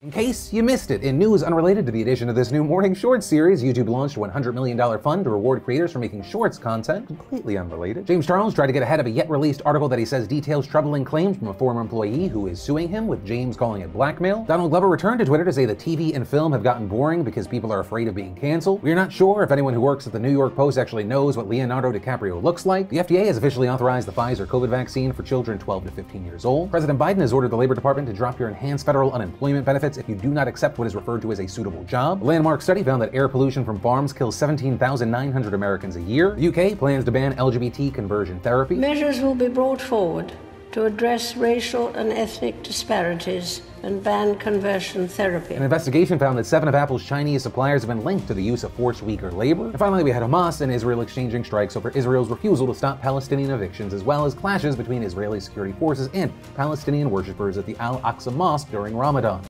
In case you missed it, in news unrelated to the addition of this new morning shorts series, YouTube launched a $100 million fund to reward creators for making shorts content completely unrelated. James Charles tried to get ahead of a yet-released article that he says details troubling claims from a former employee who is suing him, with James calling it blackmail. Donald Glover returned to Twitter to say that TV and film have gotten boring because people are afraid of being canceled. We're not sure if anyone who works at the New York Post actually knows what Leonardo Dicaprio looks like. The FDA has officially authorized the Pfizer COVID vaccine for children 12 to 15 years old. President Biden has ordered the Labor Department to drop your enhanced federal unemployment benefits if you do not accept what is referred to as a suitable job. A landmark study found that air pollution from farms kills 17,900 Americans a year. The UK plans to ban LGBT conversion therapy. Measures will be brought forward to address racial and ethnic disparities and ban conversion therapy. An investigation found that 7 of Apple's Chinese suppliers have been linked to the use of forced weaker labor. And finally, we had Hamas and Israel exchanging strikes over Israel's refusal to stop Palestinian evictions, as well as clashes between Israeli security forces and Palestinian worshippers at the Al-Aqsa Mosque during Ramadan.